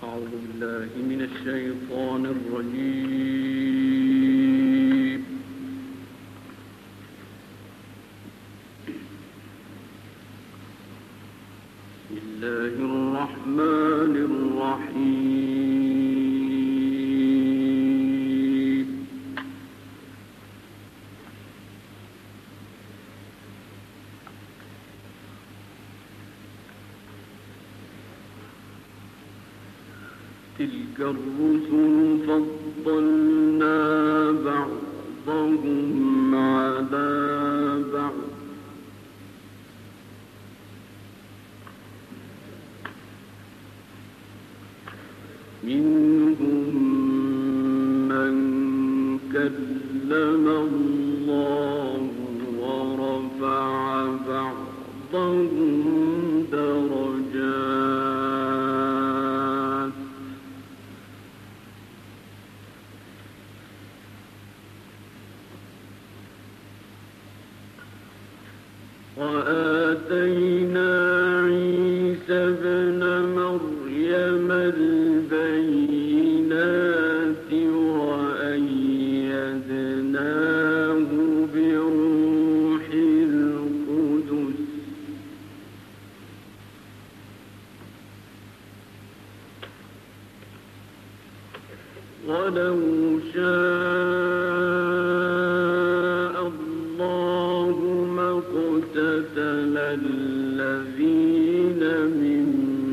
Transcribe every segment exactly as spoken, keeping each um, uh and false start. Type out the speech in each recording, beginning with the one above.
أعوذ بالله من الشيطان الرجيم. بسم الله الرحمن الرحيم. تلك الرسل فضلنا بعضهم على بعض منهم من كلم الله ورفع بعضهم درجات وآتينا عيسى ابن مريم البينات وأيدناه بروح القدس ولو شاء الله ما اقتتل الذين من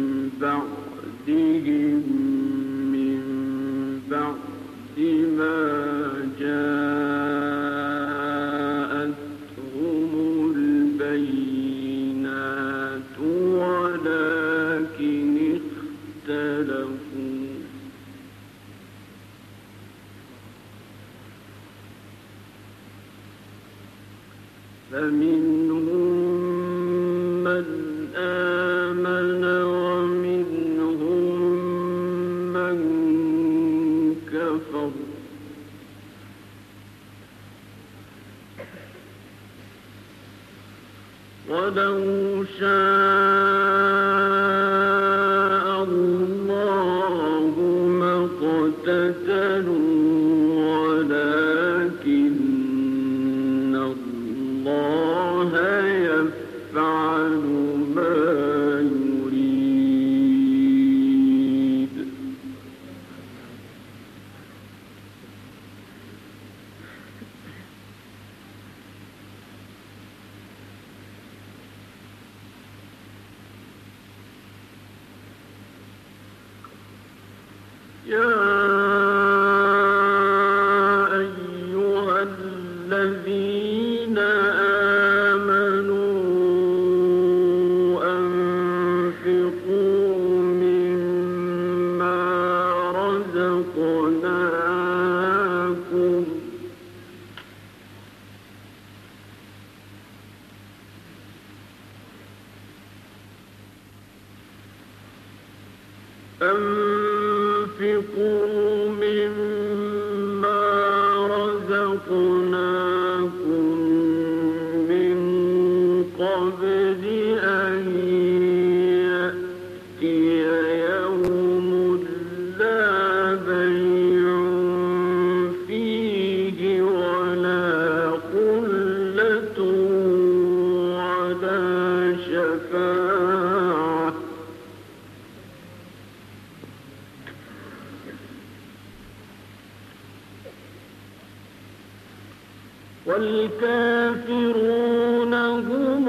بعدهم من بعد ما جاءتهم البينات ولكن اختلفوا فمنهم من آمن ومنهم من كفر ولو شاء الله ما اقتتلوا ولكن الله يفعل ما يريد. يا أيها الذين آمنوا أنفقوا مما رزقناكم أنفقوا مما رزقناكم من قبل أن يأتي يوم لا بيع فيه ولا خلة ولا شفاعة والكافرون هم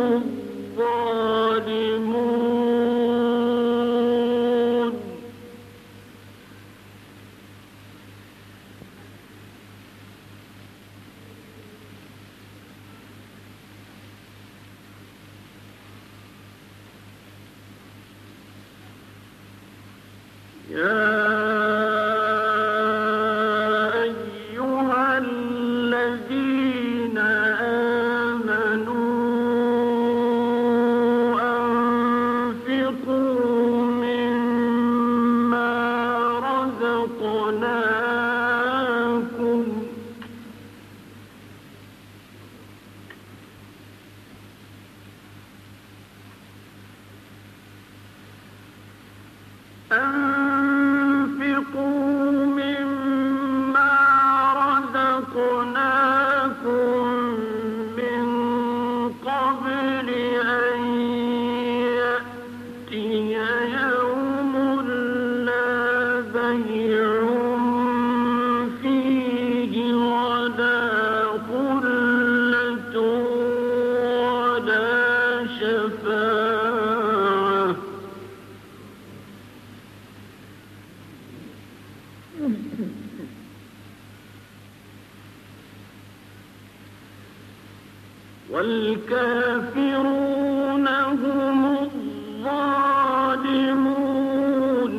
الظالمون. يا أنفقوا يوم لا بيع فيه ولا خلة ولا شفاعة والكافرون هم الظالمون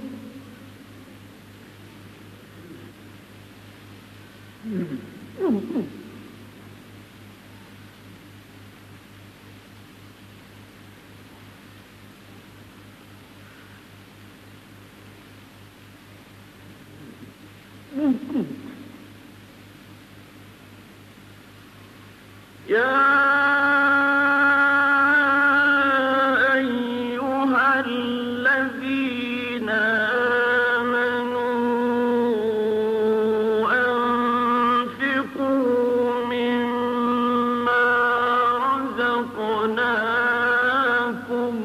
يا أيها الذين آمنوا أنفقوا مما رزقناكم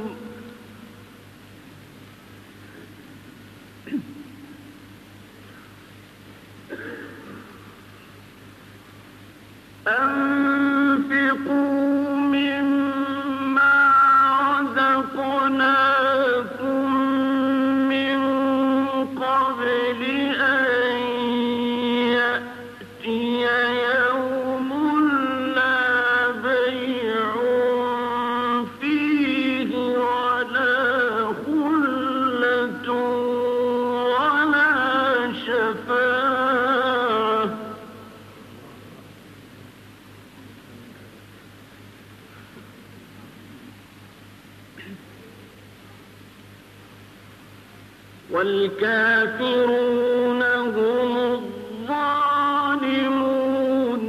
أنفقوا مما رزقناكم من قبل أن يأتي يوم لا بيع فيه ولا خلة ولا شفاعة والكافرون هم الظالمون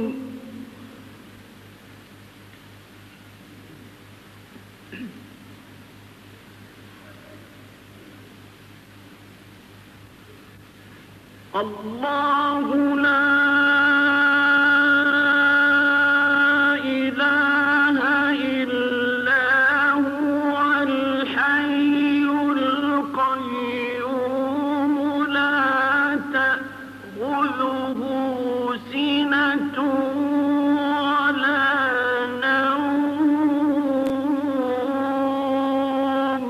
الله لا إله إلا هو الحي القيوم لا تأخذه سنة ولا نوم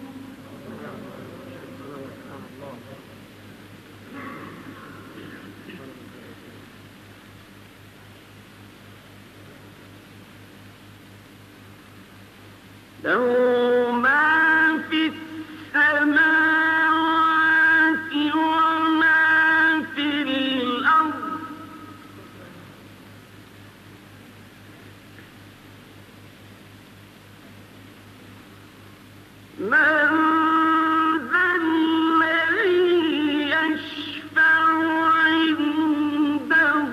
له ما في السماوات وما في الأرض من ذا الذي يشفع عنده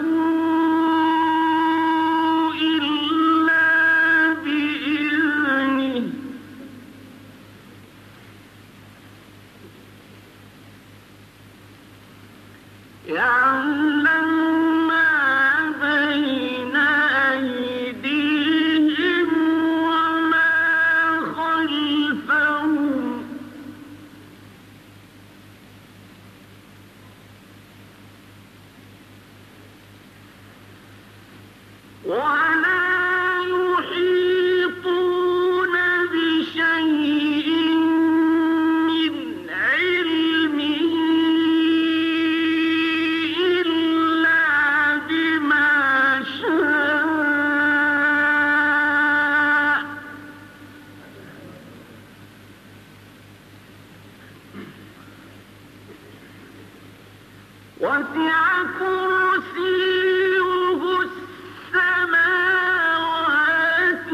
إلا بإذنه يعلم ما بين أيديهم وما خلفهم ولا يحيطون بشيء من علمه إلا بما شاء وسع كرسيه السماوات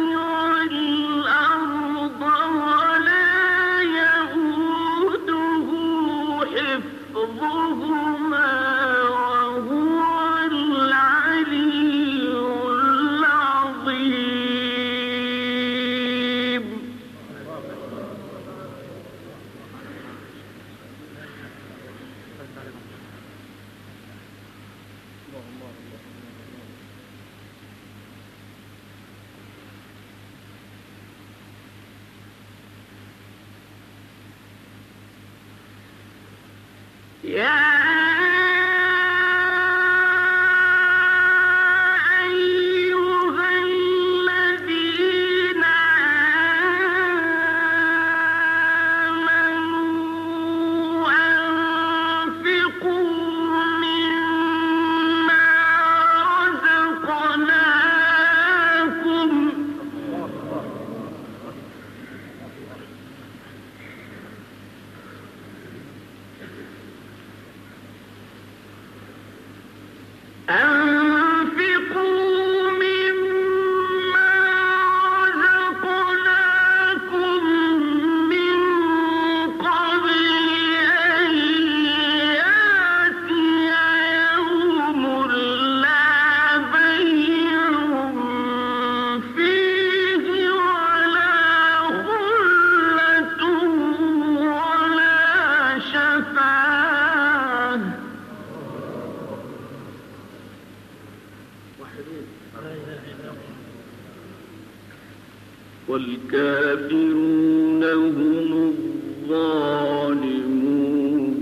والأرض ولا يئوده حفظهما وهو العلي العظيم والكافرون هم الظالمون.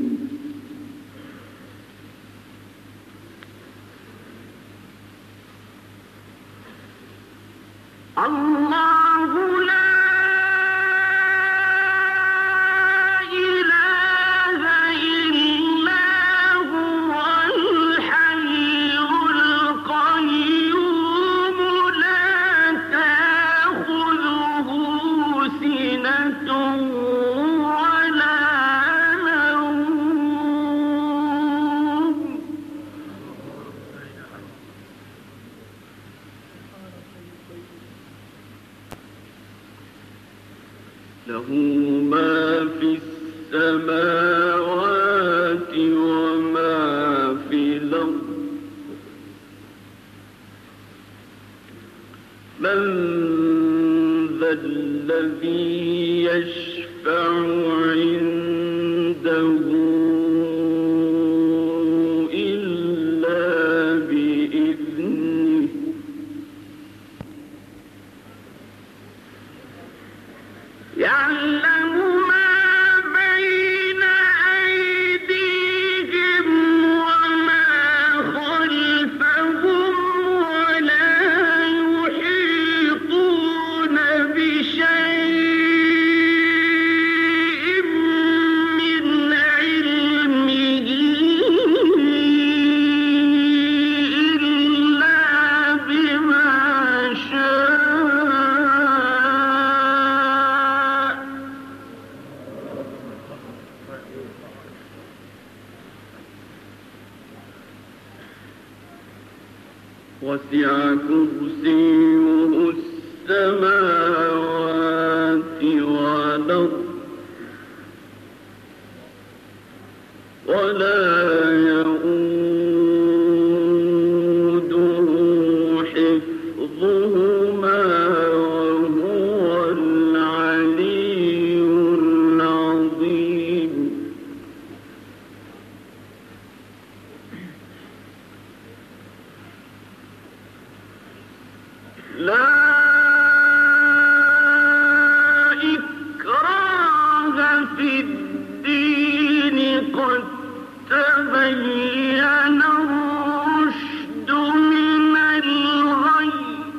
الله لا إله إلا هو الحي القيوم لا تأخذه سنة ولا نوم. له ما في السماوات وما في الأرض. من ذا الذي يشفع عنده إلا بإذنه. يعلم ما بين أيديهم وما خلفهم ولا يحيطون بشيء من علمه إلا بما شاء. وسع كرسيه السماوات والأرض ولا يئوده حفظهما وهو العلي العظيم. لا إكراه في الدين قد تبين الرشد من الغي.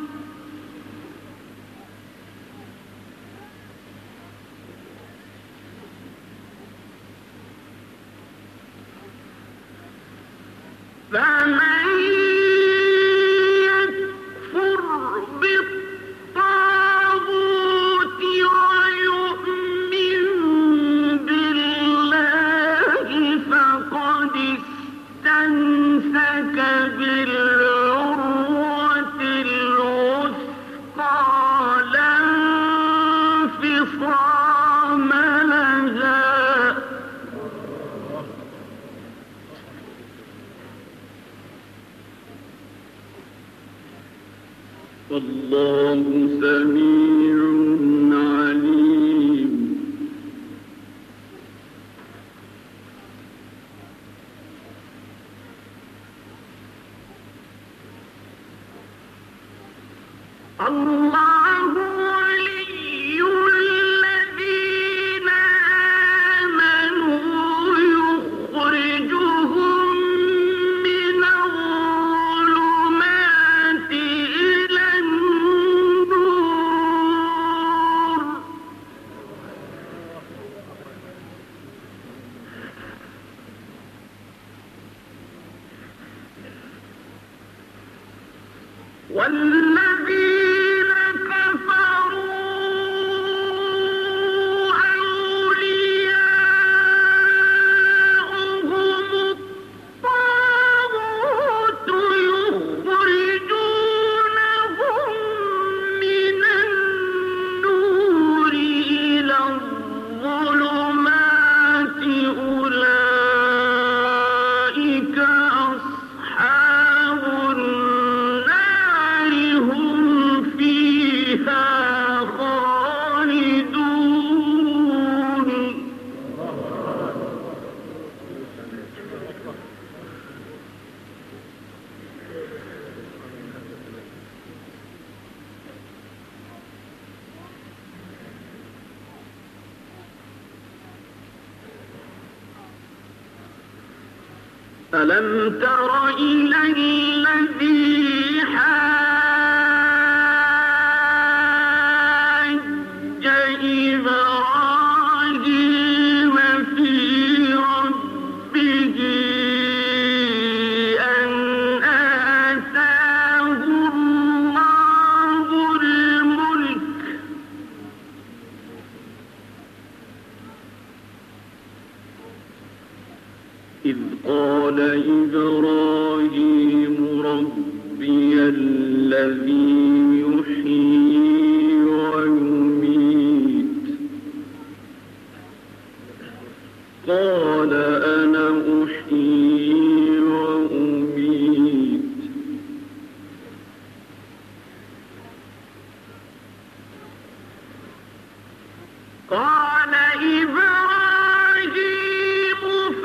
فمن يكفر بالطاغوت ويؤمن بالله فقد استمسك بالعروة الوثقى لا انفصام لها. والله سميع عليم. الله ولي الذين آمنوا يخرجهم والذين كفروا ألم تر إلى الذي حاج إبراهيم في ربه أن آتاه الله الملك إذ قال إبراهيم ربي الذي يحيي ويميت قال أنا أحيي وأميت قال إبراهيم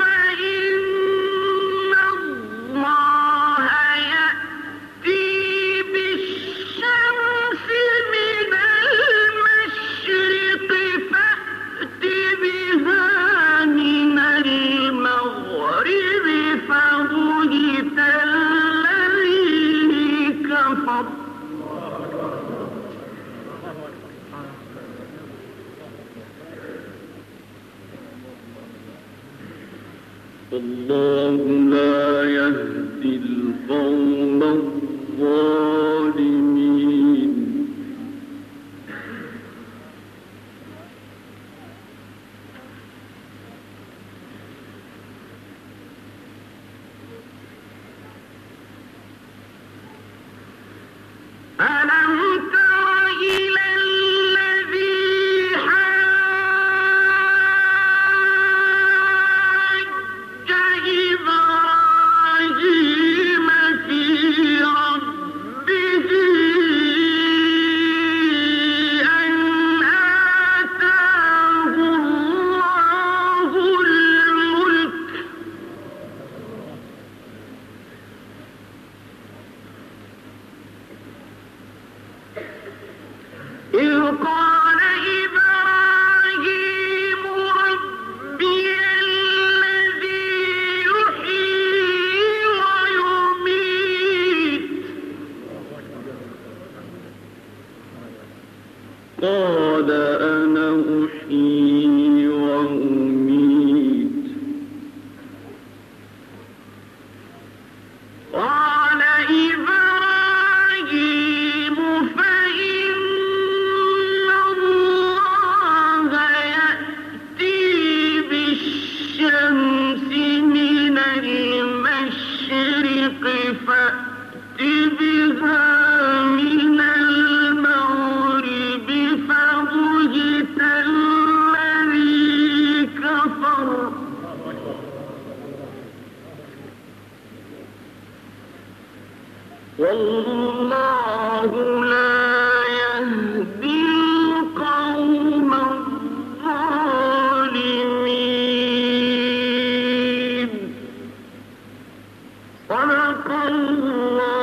فإن الله يأتي بالشمس من المشرق فأت بها من المغرب فبهت الذي كفر والله لا يهدي القوم الظالمين ألم تر إلى الذي حاج إبراهيم في ربه أن آتاه الله الملك إذ قال إبراهيم ربي الذي يحيي ويميت قال أنا أحيي وأميت قال إبراهيم فإن الله يأتي بالشمس من المشرق فأت بها من المغرب فبهت الذي كفر والله لا يهدي القوم الظالمين صدق الله